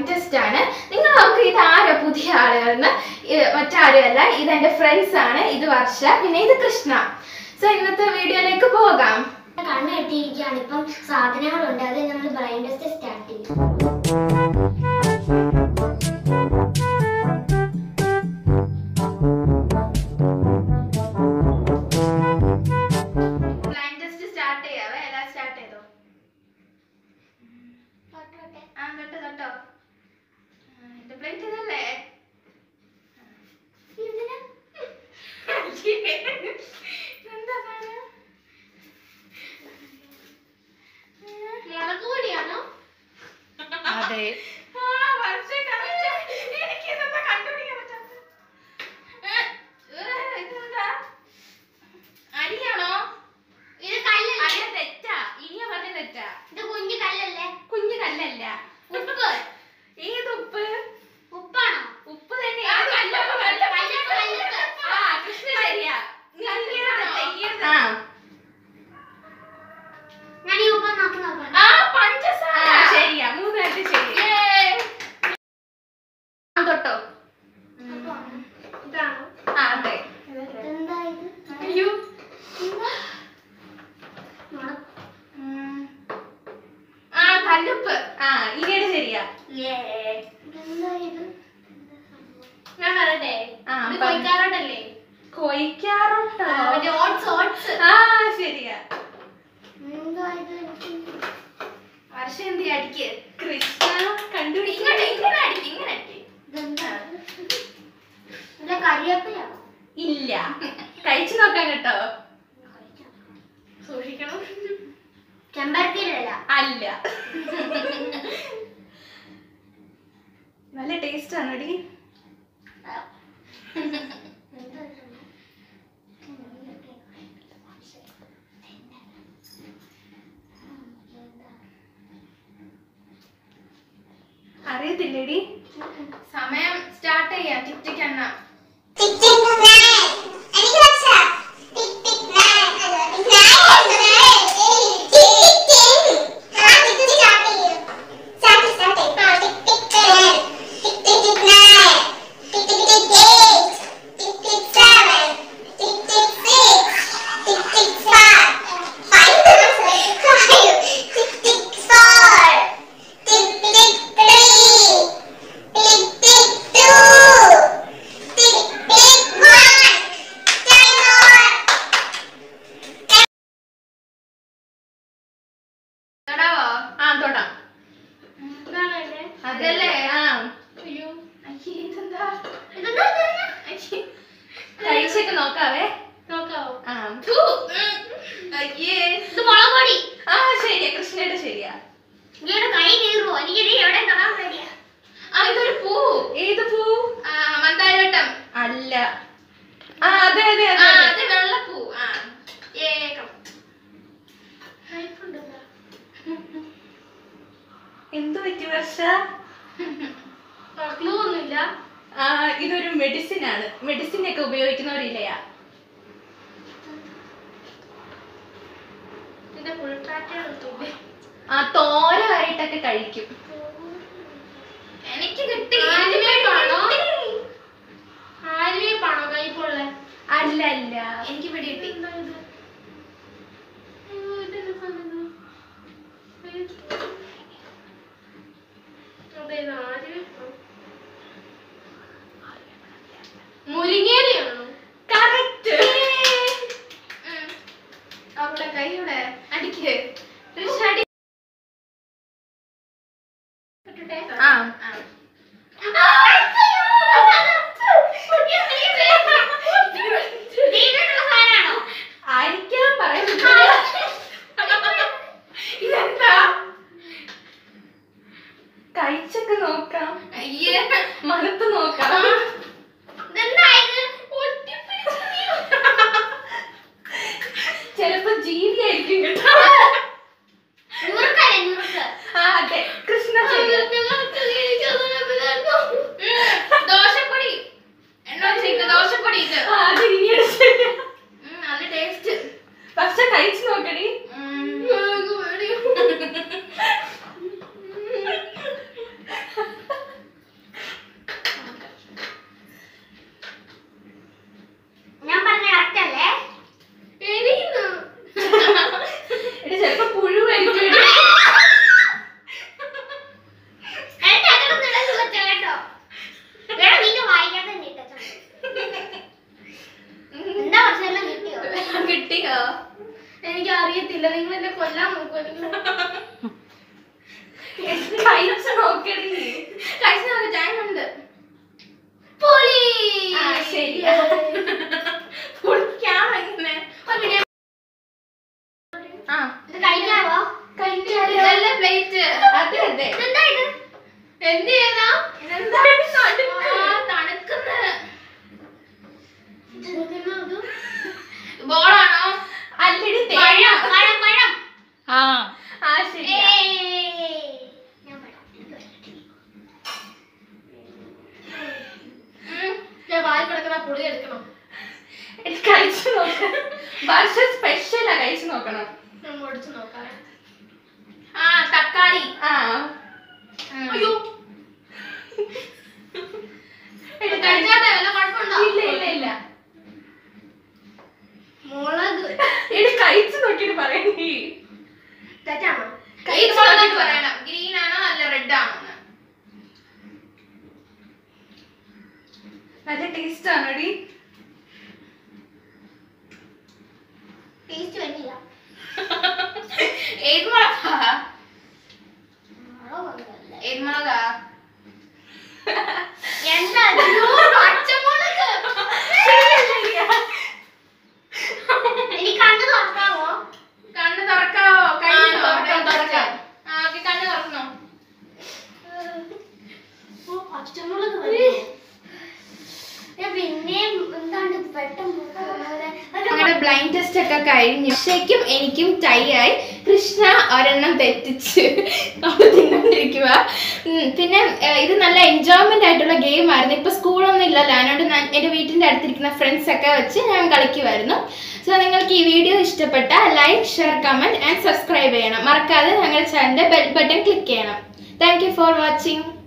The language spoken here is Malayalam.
ടെസ്റ്റ് ആണ്. നിങ്ങൾ നമുക്ക് ഇത് ആരോ പുതിയ ആളുകളെന്ന് മറ്റാരുമല്ല, ഇതെന്റെ ഫ്രണ്ട്സ് ആണ്. ഇത് വർഷ, പിന്നെ ഇത് കൃഷ്ണ. സോ ഇന്നത്തെ വീഡിയോയിലേക്ക് പോകാം. കണ്ണ് കെട്ടിയിരിക്കുകയാണ്. ഇപ്പം സാധനങ്ങളുണ്ട്, അത് നമ്മൾ ബ്ലൈൻഡ് ടെസ്റ്റ് സ്റ്റാർട്ട് ചെയ്യും. അതെ, അരിയാണോ? ഇത് കല്ലല്ല. തെറ്റാ, ഇനിയാ പറഞ്ഞ തെറ്റാ. ഇത് കുഞ്ഞു കല്ലല്ലേ? കുഞ്ഞു കല്ലല്ല. ഉപ്പ്. ഏത് ഉപ്പ്? ഉപ്പാണോ? ഉപ്പ് തന്നെ. കൃഷ്ണ ശരിയാ. ഞാൻ ഈ ഉപ്പ് നോക്കണം. പഞ്ചസാര ശരിയാ. മൂന്നായിട്ട് ശരി. തൊട്ടോ. ഇതാണോ? അതെ. എന്താ ഇത്? അയ്യോ, കല്ലുപ്പ്. ഇനിയുടെ ശരിയാ. എന്താ ഇത്? ഞാൻ പറയട്ടെ, കൊയ്ക്കാറോട്ടല്ലേ? കൊയ്ക്കാറോട്ടോ? ശരിയാ. എന്താ ഇത്? വർഷം എന്ത് അടിക്ക്? കൃഷ്ണ കണ്ടുപിടി. ഇങ്ങനെ അടിക്ക്, ഇങ്ങനെ അടിക്ക്. ഇല്ല, കരിവേപ്പിലാണോ? ഇല്ല, കഴിച്ചു നോക്കാം കേട്ടോ. സൂക്ഷിക്കണം. ചെമ്പരത്തിയിലല്ല. അല്ല. നല്ല ടേസ്റ്റ് ആണ് അടി. അറിയത്തില്ലേടി? സമയം സ്റ്റാർട്ട് ചെയ്യാം. ടിക് ടിക് എണ്ണ. കഴിച്ചൊക്കെ നോക്കാവേ. നോക്കാവോ? ശരിയാ, കൃഷ്ണയുടെ ശരിയാ. കൈ കീറുവോ? എനിക്കിത് എവിടെ കാണാൻ പേടിയാ. ഇതൊരു പൂ. ഏത് പൂ? മന്ദാരവട്ടം. അല്ല. അതെ അതെ അതെ, അത് വെള്ളപ്പൂ. എന്തു പറ്റി വർഷ? ക്ലൂ ഒന്നുമില്ല. ഇതൊരു മെഡിസിൻ ആണ്. മെഡിസിൻ ഒക്കെ ഉപയോഗിക്കുന്നവരില്ലയാ. ഇതിന്റെ ഫുൾ ട്രാക്ക് തോരമായിട്ടൊക്കെ കഴിക്കും. എനിക്ക് കിട്ടി. ആര്യവേപ്പാണോ കൈപ്പുള്ള? അല്ല അല്ല, എനിക്ക് പിടി കിട്ടി. മുരിങ്ങേലയാണോ? കറക്റ്റ്. അവളുടെ കൈയുടെ അടിക്ക്. കഴിക്കത്തില്ല, നിങ്ങൾ എന്നെ കൊല്ലാൻ നോക്കുമല്ലോ. കഴിച്ചു നോക്കടി, കഴിച്ചു നോക്ക, ടൈം ഉണ്ട്. ശരിയാ, പൊളിക്കാം ഇങ്ങനെ. കഴിക്കാവോ? ഇതല്ല പ്ലേറ്റ്. അതെ അതെ. എന്ത് ചെയ്താ? തണുക്കുന്ന ബോളാണോ? അല്ലടി, പഴം. ശരിയാ. വായി കിടക്കുന്ന പുളി എടുക്കണം. കഴിച്ചു നോക്കണം. വർഷ സ്പെഷ്യലാ, കഴിച്ചു നോക്കണം. ഒടിച്ചു നോക്കാം. തക്കാളി. അയ്യോ, ഇല്ല. മുളക് കഴിച്ചു നോക്കിട്ട് പറയണേ. തെറ്റാണോ? കഴിച്ചു നോക്കിട്ട് പറയണം, ഗ്രീൻ ആണോ അല്ല റെഡ് ആണോ. നല്ല ടേസ്റ്റ് ആണോടി? ടേസ്റ്റ് വേണ്ടില്ല. ഏത് മുളകാ? ഏത് മുളകാ? എന്താ പച്ചമുളക്? ഇനി കണ്ണ് തുറക്കാവോ? കണ്ണ് തുറക്കാവോ? തുറക്കാം. കണ്ണ് തുറക്കണോ? പച്ചമുളക് പിന്നെ എന്താണ് പെട്ടെന്ന് ഞങ്ങളുടെ ബ്ലൈൻഡ് ടെസ്റ്റ് ഒക്കെ കഴിഞ്ഞു. ശരിക്കും എനിക്കും ടൈ ആയി. കൃഷ്ണ ഒരെണ്ണം തെറ്റിച്ച് തിന്നോണ്ടിരിക്കുക. പിന്നെ ഇത് നല്ല എൻജോയ്മെന്റ് ആയിട്ടുള്ള ഗെയിം ആയിരുന്നു. ഇപ്പൊ സ്കൂളൊന്നും ഇല്ലല്ലോ, അതിനോട് എൻ്റെ വീട്ടിൻ്റെ അടുത്തിരിക്കുന്ന ഫ്രണ്ട്സ് ഒക്കെ വെച്ച് ഞാൻ കളിക്കുമായിരുന്നു. സോ നിങ്ങൾക്ക് ഈ വീഡിയോ ഇഷ്ടപ്പെട്ട like, share, comment and subscribe ചെയ്യണം. മറക്കാതെ ഞങ്ങളുടെ ചാനലിന്റെ ബെൽ ബട്ടൺ ക്ലിക്ക് ചെയ്യണം. Thank you for watching.